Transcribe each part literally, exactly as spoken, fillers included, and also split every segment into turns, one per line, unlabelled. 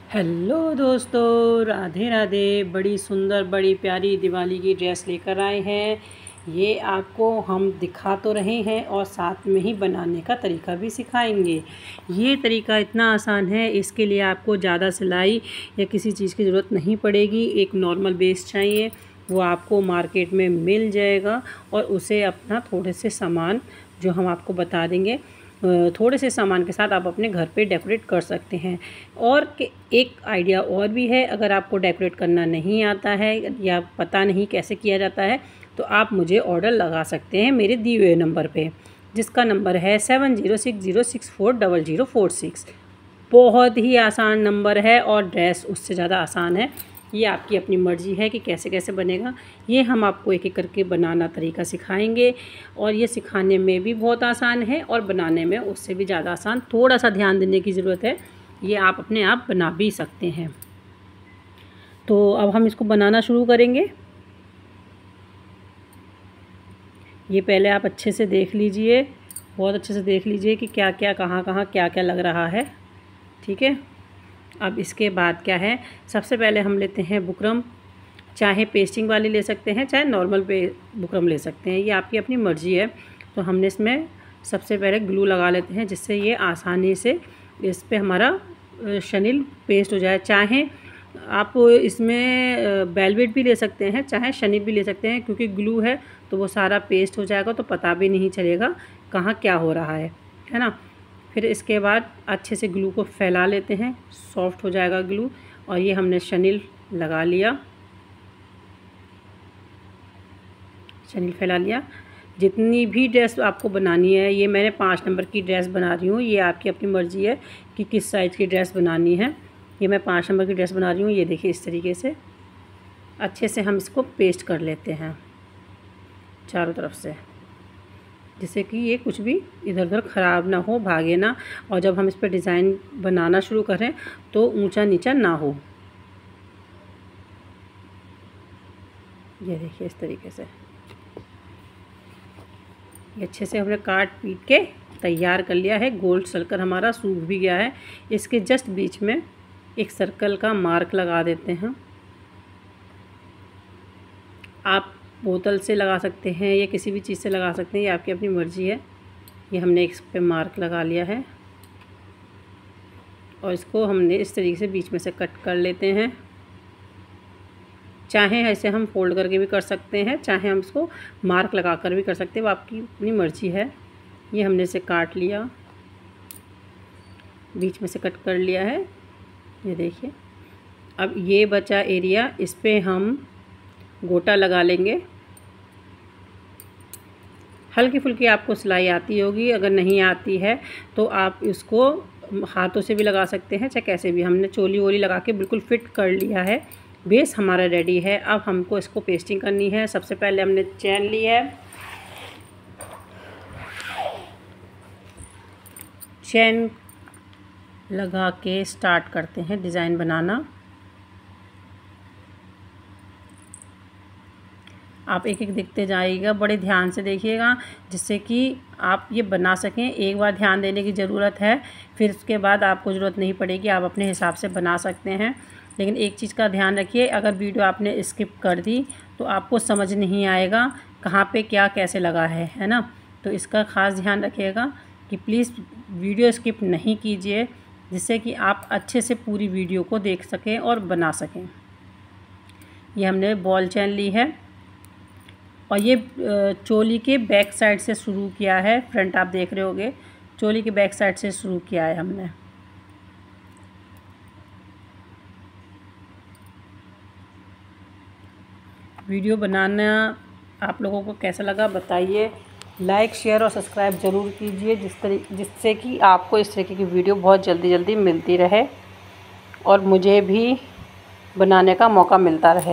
Hello दोस्तों, राधे राधे। बड़ी सुंदर बड़ी प्यारी दिवाली की ड्रेस लेकर आए हैं। ये आपको हम दिखा तो रहे हैं और साथ में ही बनाने का तरीका भी सिखाएंगे। ये तरीका इतना आसान है, इसके लिए आपको ज़्यादा सिलाई या किसी चीज़ की ज़रूरत नहीं पड़ेगी। एक नॉर्मल बेस चाहिए, वो आपको मार्केट में मिल जाएगा और उसे अपना थोड़े से सामान जो हम आपको बता देंगे, थोड़े से सामान के साथ आप अपने घर पे डेकोरेट कर सकते हैं। और के एक आइडिया और भी है, अगर आपको डेकोरेट करना नहीं आता है या पता नहीं कैसे किया जाता है तो आप मुझे ऑर्डर लगा सकते हैं मेरे दिए हुए नंबर पे, जिसका नंबर है seven zero six zero six four double zero four six. बहुत ही आसान नंबर है और ड्रेस उससे ज़्यादा आसान है। ये आपकी अपनी मर्ज़ी है कि कैसे कैसे बनेगा। ये हम आपको एक एक करके बनाना तरीका सिखाएंगे और ये सिखाने में भी बहुत आसान है और बनाने में उससे भी ज़्यादा आसान। थोड़ा सा ध्यान देने की ज़रूरत है, ये आप अपने आप बना भी सकते हैं। तो अब हम इसको बनाना शुरू करेंगे। ये पहले आप अच्छे से देख लीजिए, बहुत अच्छे से देख लीजिए कि क्या क्या कहाँ कहाँ क्या क्या लग रहा है। ठीक है, अब इसके बाद क्या है, सबसे पहले हम लेते हैं बुकरम। चाहे पेस्टिंग वाली ले सकते हैं, चाहे नॉर्मल पे बुकरम ले सकते हैं, ये आपकी अपनी मर्ज़ी है। तो हमने इसमें सबसे पहले ग्लू लगा लेते हैं, जिससे ये आसानी से इस पे हमारा शनील पेस्ट हो जाए। चाहे आप इसमें वेलवेट भी ले सकते हैं, चाहे शनील भी ले सकते हैं, क्योंकि ग्लू है तो वो सारा पेस्ट हो जाएगा तो पता भी नहीं चलेगा कहाँ क्या हो रहा है, है ना। फिर इसके बाद अच्छे से ग्लू को फैला लेते हैं, सॉफ्ट हो जाएगा ग्लू। और ये हमने शनील लगा लिया, शनील फैला लिया। जितनी भी ड्रेस आपको बनानी है, ये मैंने पाँच नंबर की ड्रेस बना रही हूँ, ये आपकी अपनी मर्ज़ी है कि किस साइज़ की ड्रेस बनानी है। ये मैं पाँच नंबर की ड्रेस बना रही हूँ। ये देखिए, इस तरीके से अच्छे से हम इसको पेस्ट कर लेते हैं चारों तरफ से, जिससे कि ये कुछ भी इधर उधर ख़राब ना हो, भागे ना। और जब हम इस पर डिज़ाइन बनाना शुरू करें तो ऊंचा नीचा ना हो। ये देखिए, इस तरीके से ये अच्छे से हमने काट पीट के तैयार कर लिया है। गोल सर्कल हमारा सूख भी गया है। इसके जस्ट बीच में एक सर्कल का मार्क लगा देते हैं। आप बोतल से लगा सकते हैं या किसी भी चीज़ से लगा सकते हैं, ये आपकी अपनी मर्ज़ी है। ये हमने इस पे मार्क लगा लिया है और इसको हमने इस तरीके से बीच में से कट कर लेते हैं। चाहे ऐसे हम फोल्ड करके भी कर सकते हैं, चाहे हम इसको मार्क लगा कर भी कर सकते हैं, वो आपकी अपनी मर्ज़ी है। ये हमने इसे काट लिया, बीच में से कट कर लिया है। ये देखिए, अब ये बचा एरिया, इस पे हम गोटा लगा लेंगे। हल्की फुल्की आपको सिलाई आती होगी, अगर नहीं आती है तो आप इसको हाथों से भी लगा सकते हैं, चाहे कैसे भी। हमने चोली वोली लगा के बिल्कुल फिट कर लिया है। बेस हमारा रेडी है। अब हमको इसको पेस्टिंग करनी है। सबसे पहले हमने चैन ली है, चैन लगा के स्टार्ट करते हैं डिज़ाइन बनाना। आप एक एक देखते जाइएगा, बड़े ध्यान से देखिएगा, जिससे कि आप ये बना सकें। एक बार ध्यान देने की ज़रूरत है, फिर उसके बाद आपको ज़रूरत नहीं पड़ेगी, आप अपने हिसाब से बना सकते हैं। लेकिन एक चीज़ का ध्यान रखिए, अगर वीडियो आपने स्किप कर दी तो आपको समझ नहीं आएगा कहाँ पे क्या कैसे लगा है, है ना। तो इसका ख़ास ध्यान रखिएगा कि प्लीज़ वीडियो स्किप नहीं कीजिए, जिससे कि आप अच्छे से पूरी वीडियो को देख सकें और बना सकें। ये हमने बॉल चैन ली है और ये चोली के बैक साइड से शुरू किया है। फ्रंट आप देख रहे होंगे, चोली के बैक साइड से शुरू किया है हमने। वीडियो बनाना आप लोगों को कैसा लगा बताइए। लाइक शेयर और सब्सक्राइब ज़रूर कीजिए, जिस तरीके जिससे कि आपको इस तरीके की वीडियो बहुत जल्दी जल्दी मिलती रहे और मुझे भी बनाने का मौका मिलता रहे।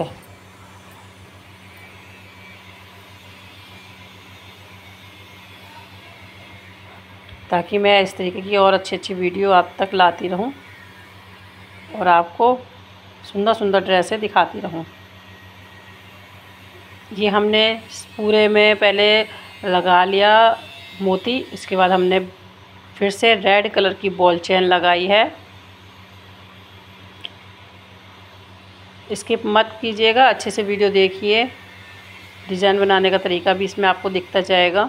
ताकि मैं इस तरीके की और अच्छी अच्छी वीडियो आप तक लाती रहूं और आपको सुंदर सुंदर ड्रेसें दिखाती रहूं। ये हमने पूरे में पहले लगा लिया मोती, इसके बाद हमने फिर से रेड कलर की बॉल चेन लगाई है स्किप मत कीजिएगा, अच्छे से वीडियो देखिए। डिज़ाइन बनाने का तरीका भी इसमें आपको दिखता जाएगा।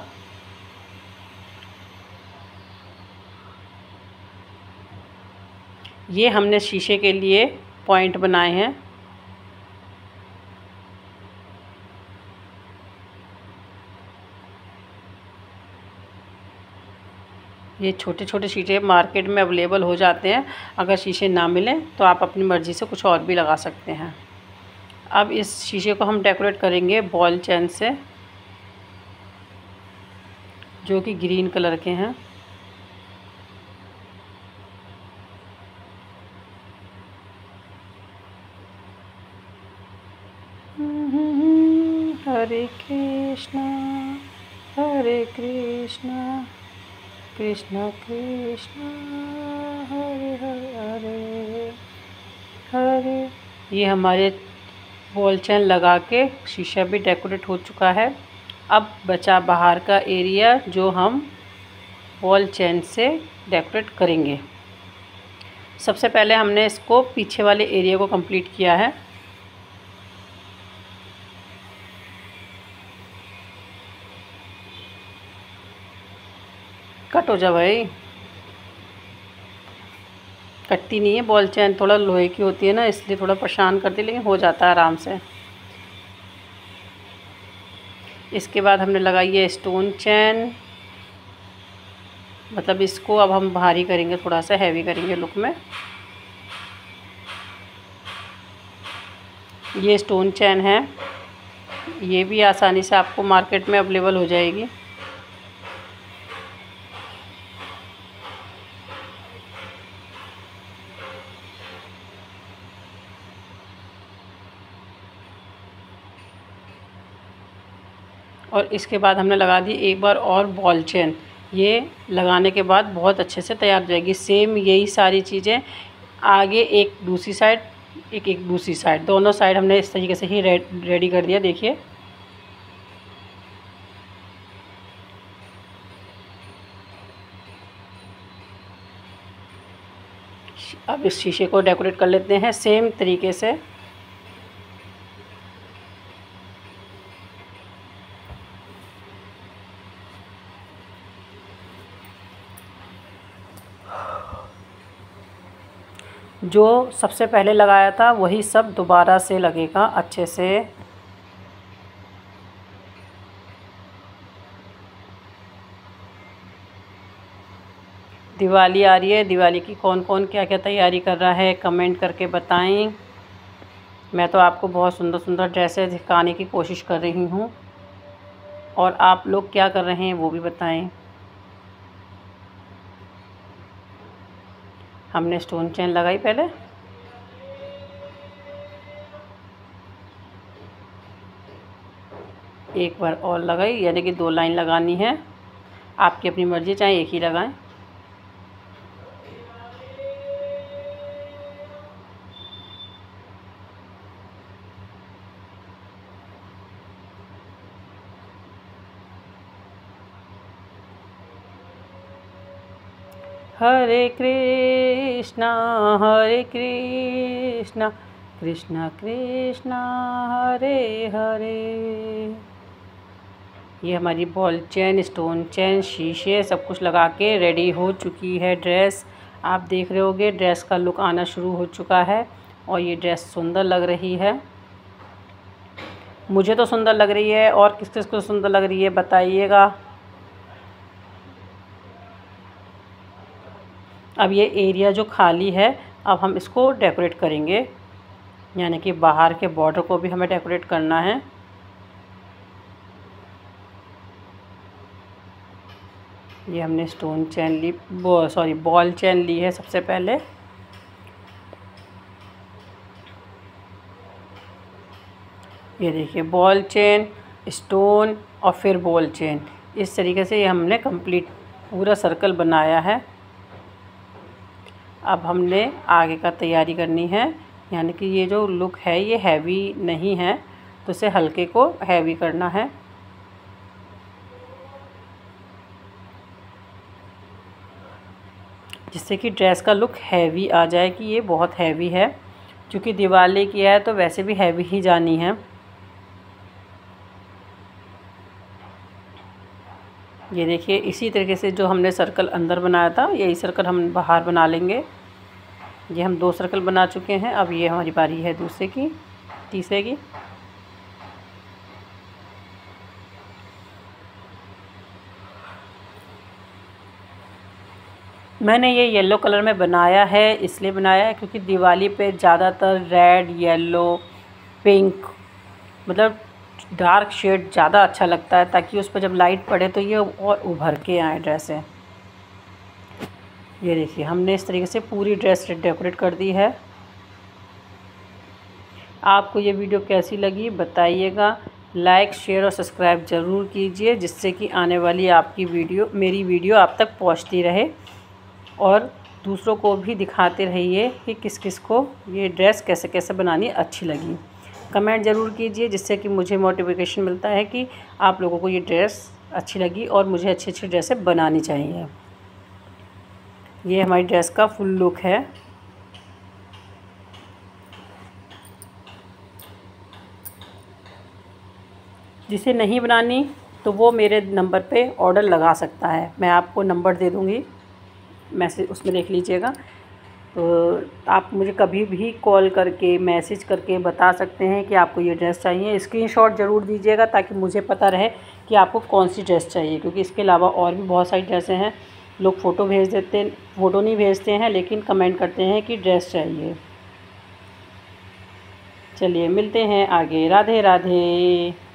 ये हमने शीशे के लिए पॉइंट बनाए हैं। ये छोटे छोटे शीशे मार्केट में अवेलेबल हो जाते हैं। अगर शीशे ना मिलें तो आप अपनी मर्ज़ी से कुछ और भी लगा सकते हैं। अब इस शीशे को हम डेकोरेट करेंगे बॉल चेन से, जो कि ग्रीन कलर के हैं। हरे कृष्णा हरे कृष्णा कृष्णा कृष्णा हरे हरे हरे। ये हमारे बॉल चेन लगा के शीशा भी डेकोरेट हो चुका है। अब बचा बाहर का एरिया, जो हम बॉल चेन से डेकोरेट करेंगे। सबसे पहले हमने इसको पीछे वाले एरिया को कंप्लीट किया है। कट हो जा भाई, कटती नहीं है बॉल चेन, थोड़ा लोहे की होती है ना, इसलिए थोड़ा परेशान करती है, लेकिन हो जाता है आराम से। इसके बाद हमने लगाई है स्टोन चेन, मतलब इसको अब हम भारी करेंगे, थोड़ा सा हैवी करेंगे लुक में। ये स्टोन चेन है, ये भी आसानी से आपको मार्केट में अवेलेबल हो जाएगी। और इसके बाद हमने लगा दी एक बार और बॉल चेन। ये लगाने के बाद बहुत अच्छे से तैयार हो जाएगी। सेम यही सारी चीज़ें आगे एक दूसरी साइड, एक एक दूसरी साइड, दोनों साइड हमने इस तरीके से ही रेडी कर दिया। देखिए अब इस शीशे को डेकोरेट कर लेते हैं सेम तरीके से। जो सबसे पहले लगाया था वही सब दोबारा से लगेगा अच्छे से। दिवाली आ रही है, दिवाली की कौन कौन क्या क्या तैयारी कर रहा है कमेंट करके बताएं। मैं तो आपको बहुत सुंदर सुंदर ड्रेसेस दिखाने की कोशिश कर रही हूँ, और आप लोग क्या कर रहे हैं वो भी बताएं। हमने स्टोन चेन लगाई पहले, एक बार और लगाई, यानी कि दो लाइन लगानी है। आपकी अपनी मर्ज़ी, चाहे एक ही लगाएं। हरे कृष्णा हरे कृष्णा कृष्णा कृष्णा हरे हरे। ये हमारी बॉल चेन, स्टोन चेन, शीशे सब कुछ लगा के रेडी हो चुकी है ड्रेस। आप देख रहे होगे ड्रेस का लुक आना शुरू हो चुका है, और ये ड्रेस सुंदर लग रही है। मुझे तो सुंदर लग रही है, और किस किस को सुंदर लग रही है बताइएगा। अब ये एरिया जो खाली है, अब हम इसको डेकोरेट करेंगे, यानी कि बाहर के बॉर्डर को भी हमें डेकोरेट करना है। ये हमने स्टोन चेन ली, सॉरी बॉल चेन ली है सबसे पहले। ये देखिए बॉल चेन, स्टोन और फिर बॉल चेन, इस तरीके से ये हमने कंप्लीट पूरा सर्कल बनाया है। अब हमने आगे का तैयारी करनी है, यानी कि ये जो लुक है ये हैवी नहीं है, तो इसे हल्के को हैवी करना है। जिससे कि ड्रेस का लुक हैवी आ जाए कि ये बहुत हैवी है। क्योंकि दिवाली की है तो वैसे भी हैवी ही जानी है। ये देखिए, इसी तरीके से जो हमने सर्कल अंदर बनाया था यही सर्कल हम बाहर बना लेंगे। ये हम दो सर्कल बना चुके हैं। अब ये हमारी बारी है दूसरे की, तीसरे की। मैंने ये येलो कलर में बनाया है, इसलिए बनाया है क्योंकि दिवाली पे ज़्यादातर रेड, येलो, पिंक, मतलब डार्क शेड ज़्यादा अच्छा लगता है, ताकि उस पर जब लाइट पड़े तो ये और उभर के आए ड्रेसें। ये देखिए, हमने इस तरीके से पूरी ड्रेस डेकोरेट कर दी है। आपको ये वीडियो कैसी लगी बताइएगा। लाइक, शेयर और सब्सक्राइब ज़रूर कीजिए, जिससे कि आने वाली आपकी वीडियो मेरी वीडियो आप तक पहुंचती रहे, और दूसरों को भी दिखाते रहिए कि किस किस को ये ड्रेस कैसे कैसे बनानी अच्छी लगी। कमेंट ज़रूर कीजिए, जिससे कि मुझे मोटिवेशन मिलता है कि आप लोगों को ये ड्रेस अच्छी लगी और मुझे अच्छी अच्छी ड्रेसें बनानी चाहिए। ये हमारी ड्रेस का फुल लुक है। जिसे नहीं बनानी तो वो मेरे नंबर पे ऑर्डर लगा सकता है। मैं आपको नंबर दे दूँगी, मैसेज उसमें देख लीजिएगा। तो आप मुझे कभी भी कॉल करके, मैसेज करके बता सकते हैं कि आपको ये ड्रेस चाहिए। स्क्रीनशॉट ज़रूर दीजिएगा ताकि मुझे पता रहे कि आपको कौन सी ड्रेस चाहिए, क्योंकि इसके अलावा और भी बहुत सारी ड्रेसें हैं। लोग फ़ोटो भेज देते फ़ोटो नहीं भेजते हैं, लेकिन कमेंट करते हैं कि ड्रेस चाहिए। चलिए मिलते हैं आगे। राधे राधे।